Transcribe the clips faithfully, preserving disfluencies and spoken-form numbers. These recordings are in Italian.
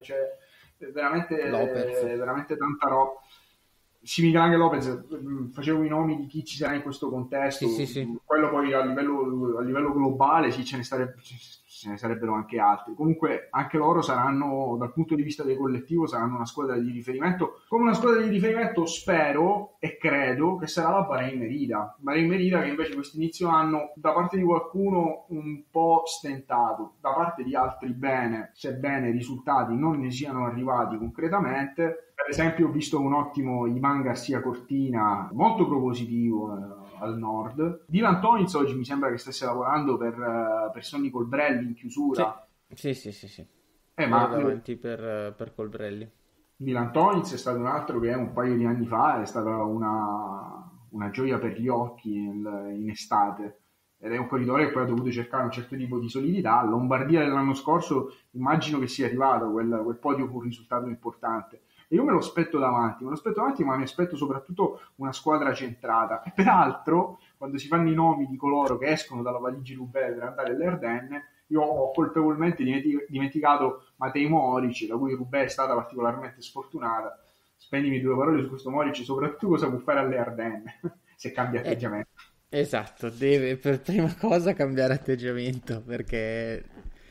cioè veramente, Lopez. veramente tanta roba. Sì, Miguel Angel Lopez, facevo i nomi di chi ci sarà in questo contesto, Sì, sì, sì. quello poi a livello, a livello globale sì, ce ne, sarebbe, ce ne sarebbero anche altri. Comunque anche loro saranno, dal punto di vista del collettivo, saranno una squadra di riferimento. Come una squadra di riferimento spero e credo che sarà la Bahrain Merida. Bahrain Merida che invece questo inizio anno, da parte di qualcuno un po' stentato, da parte di altri bene, sebbene i risultati non ne siano arrivati concretamente. Per esempio ho visto un ottimo Ivan Garcia Cortina, molto propositivo eh, al nord. Dylan Tonitz oggi mi sembra che stesse lavorando per, uh, per Sonny Colbrelli in Sì, chiusura. sì, sì, sì, sì. Eh, Era ma davanti per, per Colbrelli. Dylan Tonitz è stato un altro che un paio di anni fa è stata una, una gioia per gli occhi in, in estate. Ed è un corridore che poi ha dovuto cercare un certo tipo di solidità. Lombardia dell'anno scorso immagino che sia arrivato quel, quel podio con un risultato importante. E io me lo aspetto davanti, me lo aspetto davanti, ma mi aspetto soprattutto una squadra centrata. E peraltro, quando si fanno i nomi di coloro che escono dalla Valige Roubaix per andare alle Ardenne, io ho colpevolmente dimenticato Matej Moric, la cui Roubaix è stata particolarmente sfortunata. Spendimi due parole su questo Moric, soprattutto cosa può fare alle Ardenne, se cambia Eh, atteggiamento. esatto, deve per prima cosa cambiare atteggiamento perché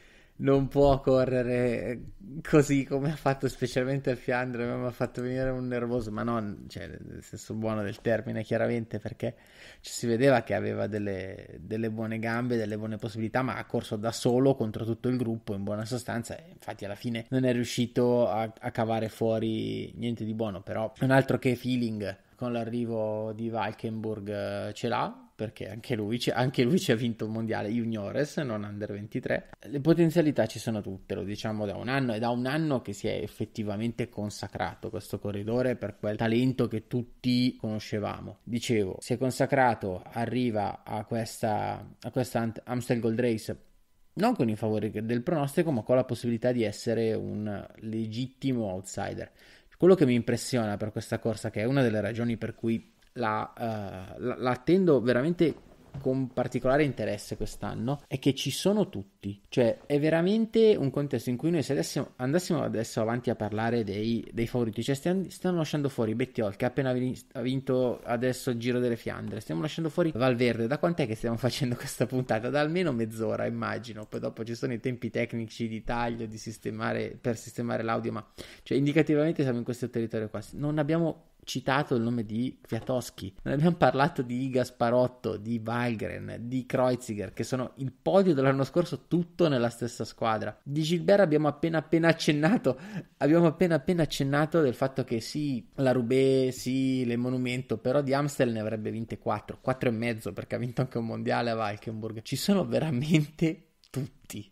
non può correre così come ha fatto specialmente al Fiandre, mi ha fatto venire un nervoso, ma non, cioè, nel senso buono del termine chiaramente, perché ci si vedeva che aveva delle, delle buone gambe, delle buone possibilità, ma ha corso da solo contro tutto il gruppo in buona sostanza, e infatti alla fine non è riuscito a, a cavare fuori niente di buono. Però un altro che feeling con l'arrivo di Valkenburg eh, ce l'ha, perché anche lui, anche lui ci ha vinto un mondiale juniores, non under ventitré. Le potenzialità ci sono tutte, lo diciamo da un anno, è da un anno che si è effettivamente consacrato questo corridore per quel talento che tutti conoscevamo. Dicevo, si è consacrato, arriva a questa, a questa Amstel Gold Race non con i favori del pronostico, ma con la possibilità di essere un legittimo outsider. Quello che mi impressiona per questa corsa, che è una delle ragioni per cui la, uh, la, la attendo veramente con particolare interesse quest'anno, è che ci sono tutti, cioè è veramente un contesto in cui noi se adesso andassimo adesso avanti a parlare dei, dei favoriti, cioè stiamo, stiamo lasciando fuori Bettiol che ha appena ha vinto adesso il Giro delle Fiandre, stiamo lasciando fuori Valverde. Da quant'è che stiamo facendo questa puntata? Da almeno mezz'ora immagino, poi dopo ci sono i tempi tecnici di taglio, di sistemare per sistemare l'audio, ma cioè indicativamente siamo in questo territorio qua, non abbiamo citato il nome di Kwiatkowski, non abbiamo parlato di Gasparotto, di Valgren, di Kreuziger, che sono il podio dell'anno scorso tutto nella stessa squadra. Di Gilbert abbiamo appena appena accennato, abbiamo appena appena accennato del fatto che sì, la Roubaix, sì, le Monumento, però di Amstel ne avrebbe vinte quattro, quattro e mezzo, perché ha vinto anche un mondiale a Valkenburg. Ci sono veramente tutti.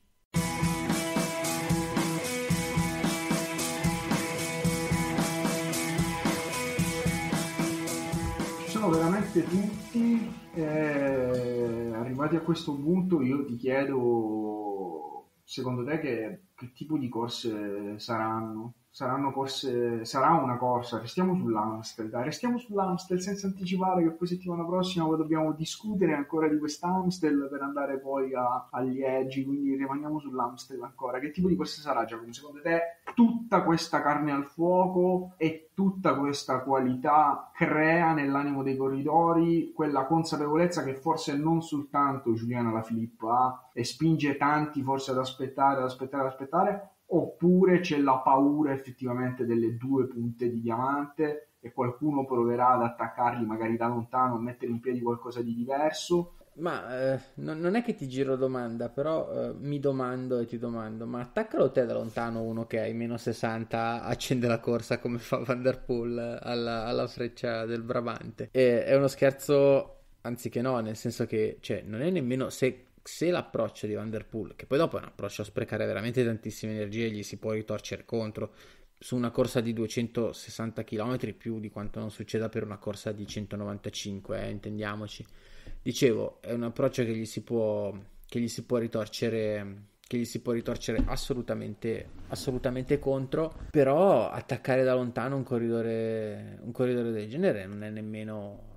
Veramente tutti. Eh, arrivati a questo punto io ti chiedo, secondo te che, che tipo di corse saranno? Saranno corse, sarà una corsa, restiamo sull'Amstel, dai, restiamo sull'Amstel senza anticipare che poi settimana prossima poi dobbiamo discutere ancora di quest'Amstel per andare poi a, a Liegi, quindi rimaniamo sull'Amstel ancora. Che tipo di corsa sarà, Giacomo? Secondo te tutta questa carne al fuoco e tutta questa qualità crea nell'animo dei corridori quella consapevolezza che forse non soltanto Giuliano Alaphilippe ha e spinge tanti forse ad aspettare, ad aspettare, ad aspettare, oppure c'è la paura effettivamente delle due punte di diamante e qualcuno proverà ad attaccarli magari da lontano, a mettere in piedi qualcosa di diverso? Ma eh, non, non è che ti giro domanda, però eh, mi domando e ti domando, ma attaccalo te da lontano uno che ai meno sessanta accende la corsa come fa Van der Poel alla, alla freccia del Brabante. E, è uno scherzo, anziché no, nel senso che cioè, non è nemmeno se... se l'approccio di Van der Poel, che poi dopo è un approccio a sprecare veramente tantissime energie, gli si può ritorcere contro su una corsa di duecentosessanta chilometri, più di quanto non succeda per una corsa di centonovantacinque, eh, intendiamoci. Dicevo, è un approccio che gli si può che gli si può ritorcere che gli si può ritorcere assolutamente assolutamente contro, però attaccare da lontano un corridore un corridore del genere non è nemmeno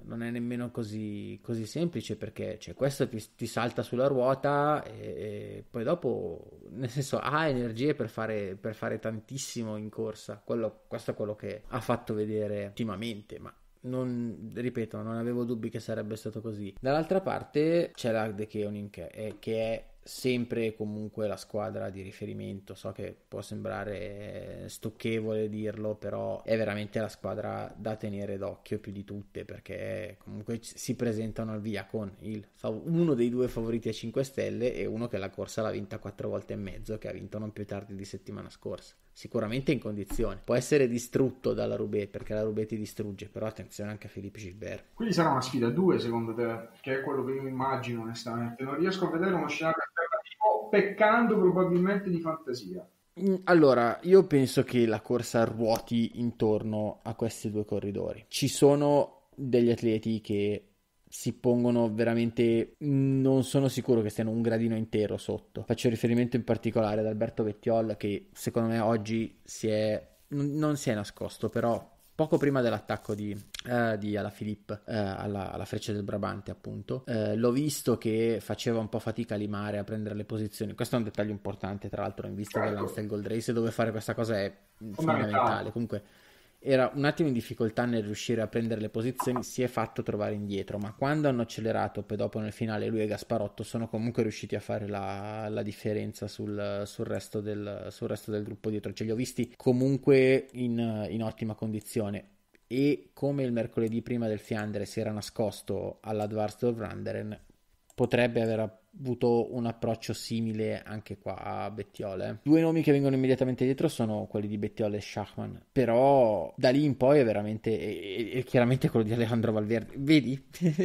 non è nemmeno così, così semplice, perché cioè, questo ti, ti salta sulla ruota e, e poi dopo, nel senso, ha energie per fare, per fare tantissimo in corsa. Quello, questo è quello che ha fatto vedere ultimamente, ma non, ripeto, non avevo dubbi che sarebbe stato così. Dall'altra parte c'è la De Koning, che è, che è sempre e comunque la squadra di riferimento. So che può sembrare stucchevole dirlo, però è veramente la squadra da tenere d'occhio più di tutte, perché comunque si presentano al via con il, uno dei due favoriti a cinque stelle e uno che la corsa l'ha vinta quattro volte e mezzo, che ha vinto non più tardi di settimana scorsa. Sicuramente in condizione, può essere distrutto dalla Roubaix, perché la Roubaix ti distrugge, però attenzione anche a Philippe Gilbert. Quindi sarà una sfida a due secondo te, che è quello che io immagino onestamente. Non riesco a vedere uno scenario alternativo, peccando probabilmente di fantasia. Allora, io penso che la corsa ruoti intorno a questi due corridori. Ci sono degli atleti che si pongono veramente, non sono sicuro che stiano un gradino intero sotto. Faccio riferimento in particolare ad Alberto Bettiol, che secondo me oggi si è non si è nascosto, però poco prima dell'attacco di, uh, di Alaphilippe uh, alla, alla Freccia del Brabante, appunto, uh, l'ho visto che faceva un po' fatica a limare, a prendere le posizioni. Questo è un dettaglio importante, tra l'altro, in vista Certo. dell'Amstel Gold Race, dove fare questa cosa è Fondamentale. fondamentale. Comunque era un attimo in difficoltà nel riuscire a prendere le posizioni, si è fatto trovare indietro, ma quando hanno accelerato, poi dopo nel finale lui e Gasparotto sono comunque riusciti a fare la, la differenza sul, sul, resto del, sul resto del gruppo dietro. Ce li ho visti comunque in, in ottima condizione, e come il mercoledì prima del Fiandre si era nascosto alla Dvarsdorp-Randeren, potrebbe aver avuto un approccio simile anche qua a Bettiol. Due nomi che vengono immediatamente dietro sono quelli di Bettiol e Schachmann, però da lì in poi è veramente è, è chiaramente quello di Alejandro Valverde. Vedi?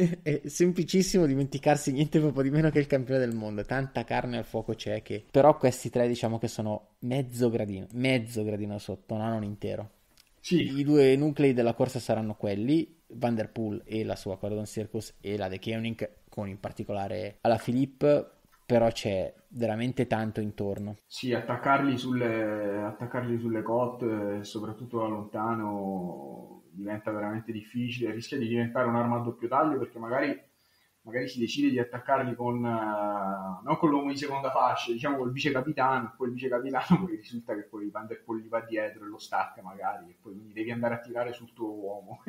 È semplicissimo dimenticarsi niente proprio di meno che il campione del mondo, tanta carne al fuoco c'è, che però questi tre diciamo che sono mezzo gradino mezzo gradino sotto, no, non intero. Sì. I due nuclei della corsa saranno quelli, Van der Poel e la sua Cordon Circus, e la De Koning, con in particolare Alaphilippe, però c'è veramente tanto intorno. Sì, attaccarli sulle, attaccarli sulle cotte, soprattutto da lontano, diventa veramente difficile, rischia di diventare un'arma a doppio taglio, perché magari, magari si decide di attaccarli con, uh, non con l'uomo di seconda fascia, diciamo col vice capitano, poi il vice capitano poi risulta che poi Van der Poel gli va dietro e lo stacca magari, e poi quindi devi andare a tirare sul tuo uomo.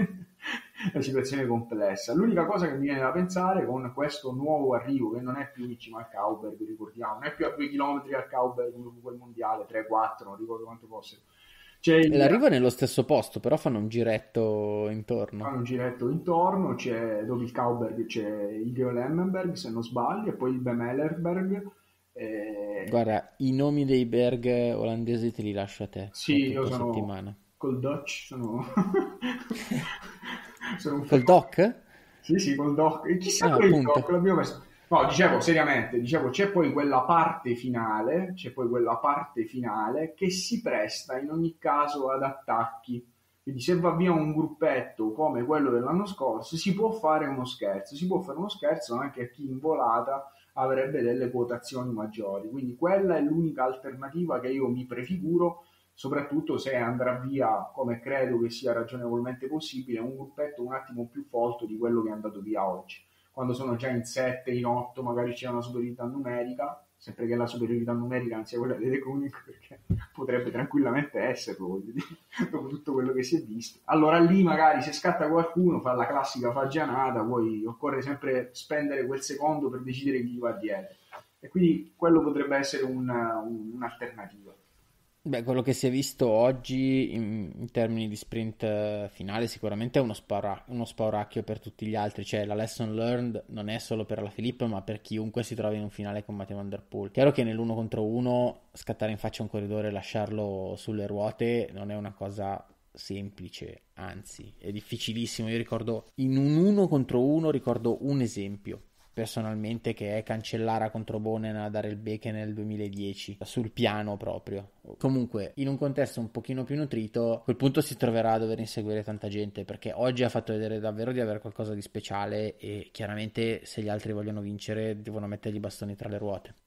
La situazione è complessa. L'unica cosa che mi viene da pensare con questo nuovo arrivo, che non è più vicino al Kauberg, ricordiamo, non è più a due chilometri al Kauberg come quel mondiale, tre quattro, non ricordo quanto fosse. C'è il... E l'arrivo è nello stesso posto, però fanno un giretto intorno. Fanno un giretto intorno, c'è dove il Kauberg c'è il Geolemmenberg, se non sbaglio, e poi il Bemelerberg. E... Guarda, i nomi dei berg olandesi te li lascio a te. Sì, io sono settimana. Col Dutch, sono... sono un Col Doc? Sì, sì, col Doc. E chissà Ah, quel appunto. Doc, l'abbiamo messo. No, dicevo seriamente, dicevo c'è poi quella parte finale, c'è poi quella parte finale che si presta in ogni caso ad attacchi. Quindi se va via un gruppetto come quello dell'anno scorso, si può fare uno scherzo, si può fare uno scherzo anche a chi in volata avrebbe delle quotazioni maggiori. Quindi quella è l'unica alternativa che io mi prefiguro, soprattutto se andrà via, come credo che sia ragionevolmente possibile, un gruppetto un attimo più folto di quello che è andato via oggi. Quando sono già in sette, in otto, magari c'è una superiorità numerica, sempre che la superiorità numerica non sia quella delle Koenig, perché potrebbe tranquillamente esserlo, voglio dire, dopo tutto quello che si è visto. Allora lì magari se scatta qualcuno, fa la classica fagianata, poi occorre sempre spendere quel secondo per decidere chi va dietro. E quindi quello potrebbe essere un, un, un'alternativa. Beh, quello che si è visto oggi in, in termini di sprint finale sicuramente è uno, spaura, uno spauracchio per tutti gli altri, cioè la lesson learned non è solo per Alaphilippe ma per chiunque si trovi in un finale con Mathieu Van der Poel. Chiaro che nell'uno contro uno scattare in faccia un corridore e lasciarlo sulle ruote non è una cosa semplice, anzi è difficilissimo. Io ricordo in un uno contro uno, ricordo un esempio personalmente, che è Cancellara contro Bonen a dare il Beke nel duemiladieci, sul piano proprio. Comunque in un contesto un pochino più nutrito, a quel punto si troverà a dover inseguire tanta gente, perché oggi ha fatto vedere davvero di avere qualcosa di speciale e chiaramente se gli altri vogliono vincere devono mettergli i bastoni tra le ruote.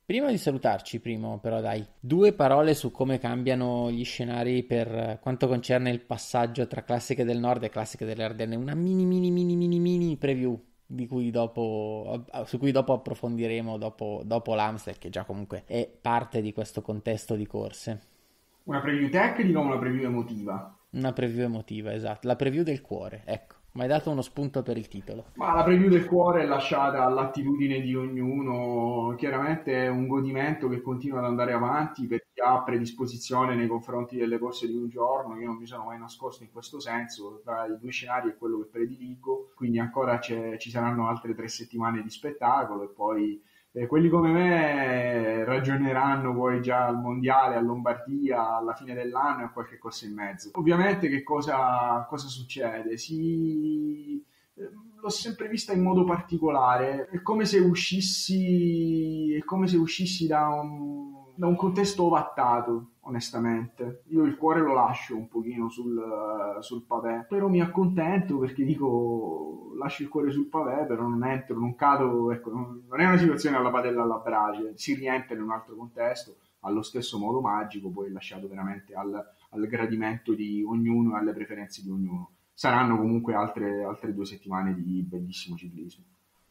Prima di salutarci, primo però dai, due parole su come cambiano gli scenari per quanto concerne il passaggio tra classiche del nord e classiche delle Ardenne, una mini mini mini mini mini preview di cui dopo, su cui dopo approfondiremo dopo, dopo l'Amstel, che già comunque è parte di questo contesto di corse. Una preview tecnica o una preview emotiva? Una preview emotiva, esatto, la preview del cuore, ecco. Mi hai dato uno spunto per il titolo. Ma la preview del cuore è lasciata all'attitudine di ognuno, chiaramente è un godimento che continua ad andare avanti per chi ha predisposizione nei confronti delle corse di un giorno. Io non mi sono mai nascosto in questo senso, tra i due scenari è quello che prediligo, quindi ancora c'è, ci saranno altre tre settimane di spettacolo e poi eh, quelli come me ragioneranno poi già al mondiale, a Lombardia, alla fine dell'anno e a qualche cosa in mezzo. Ovviamente che cosa, cosa succede? Si... L'ho sempre vista in modo particolare, è come se uscissi, è come se uscissi da un, da un contesto ovattato, onestamente. Io il cuore lo lascio un pochino sul, sul pavè, però mi accontento perché dico lascio il cuore sul pavè, però non entro, non cado, ecco, non, non è una situazione alla padella alla brace, si rientra in un altro contesto, allo stesso modo magico, poi lasciato veramente al, al gradimento di ognuno e alle preferenze di ognuno. Saranno comunque altre, altre due settimane di bellissimo ciclismo.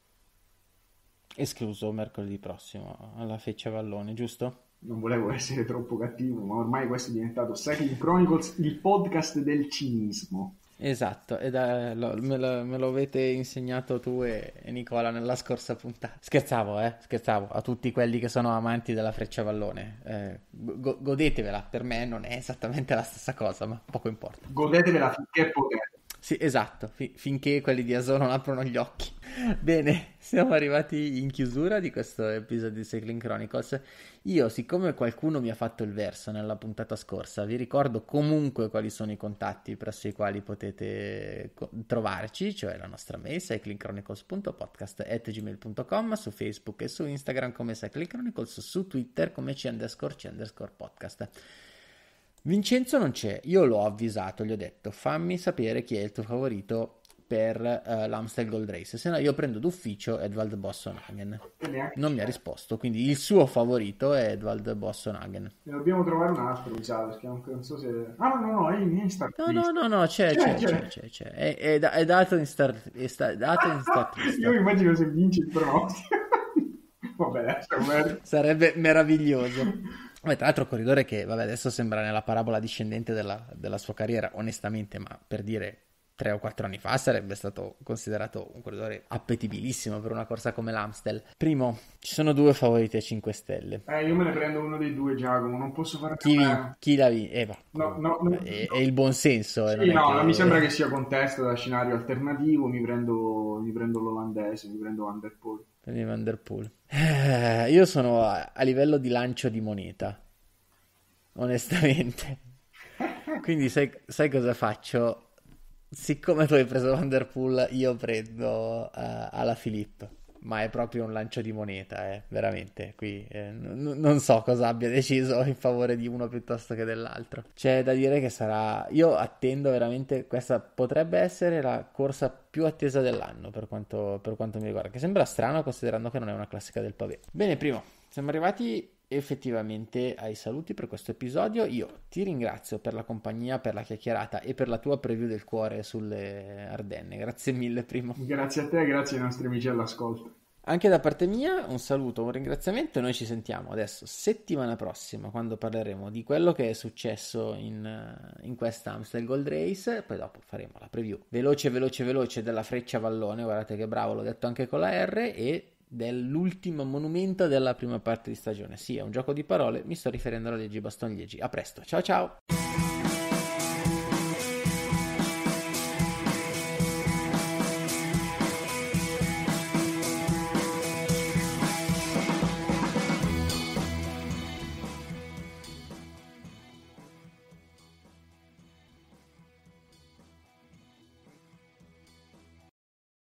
Escluso mercoledì prossimo alla Frecciavallone, giusto? Non volevo essere troppo cattivo, ma ormai questo è diventato Cycling Chronicles, il podcast del cinismo. Esatto, ed è, lo, me, lo, me lo avete insegnato tu e, e Nicola nella scorsa puntata. Scherzavo, eh, scherzavo, a tutti quelli che sono amanti della Frecciavallone. Eh, go- godetevela, per me non è esattamente la stessa cosa, ma poco importa. Godetevela finché potete. Sì, esatto, fi- finché quelli di Aso non aprono gli occhi. Bene, siamo arrivati in chiusura di questo episodio di Cycling Chronicles. Io, siccome qualcuno mi ha fatto il verso nella puntata scorsa, vi ricordo comunque quali sono i contatti presso i quali potete co- trovarci, cioè la nostra mail cyclingchronicles punto podcast at gmail punto com, su Facebook e su Instagram come Cycling Chronicles, su Twitter come c underscore c underscore podcast. Vincenzo non c'è, io l'ho avvisato, gli ho detto fammi sapere chi è il tuo favorito per uh, l'Amstel Gold Race, se no io prendo d'ufficio Edvald Boasson-Hagen. Non mi ha risposto, quindi il suo favorito è Edvald Boasson-Hagen. Ne dobbiamo trovare un altro, mi sa, perché non so se... Ah no, no, no, è in start no, no, no, no, c'è, c'è, c'è, c'è, c'è, c'è. È, è, è dato in start, è sta, dato in start list. Io immagino se vince il pronostico. Vabbè, sarebbe meraviglioso. Beh, tra l'altro corridore che, vabbè, adesso sembra nella parabola discendente della, della sua carriera, onestamente, ma per dire tre o quattro anni fa sarebbe stato considerato un corridore appetibilissimo per una corsa come l'Amstel. Primo, ci sono due favoriti a cinque stelle. Eh, io me ne prendo uno dei due, Giacomo, non posso fare... Chi, vi, chi la vi... Eh, va. No, no, no, è, è il buon senso. Sì, non no, che... non mi sembra che sia contesto da scenario alternativo, mi prendo, mi prendo l'olandese, mi prendo Van der Poel. Prendi Van der Poel. Eh, io sono a, a livello di lancio di moneta, onestamente. Quindi sai, sai cosa faccio? Siccome tu hai preso Van der Poel, io prendo uh, alla Philippe. Ma è proprio un lancio di moneta, eh, veramente. Qui eh, n- non so cosa abbia deciso in favore di uno piuttosto che dell'altro. C'è da dire che sarà... Io attendo veramente... Questa potrebbe essere la corsa più attesa dell'anno per quanto, per quanto mi riguarda. Che sembra strano considerando che non è una classica del pavé. Bene, primo, siamo arrivati effettivamente ai saluti per questo episodio. Io ti ringrazio per la compagnia, per la chiacchierata e per la tua preview del cuore sulle Ardenne. Grazie mille, primo. Grazie a te, grazie ai nostri amici all'ascolto. Anche da parte mia un saluto, un ringraziamento e noi ci sentiamo adesso settimana prossima quando parleremo di quello che è successo in, in questa Amstel Gold Race, poi dopo faremo la preview veloce veloce veloce della Frecciavallone, guardate che bravo, l'ho detto anche con la R, e dell'ultimo monumento della prima parte di stagione. Sì, è un gioco di parole, mi sto riferendo alla Liegi Bastogne Liegi. A presto, ciao ciao!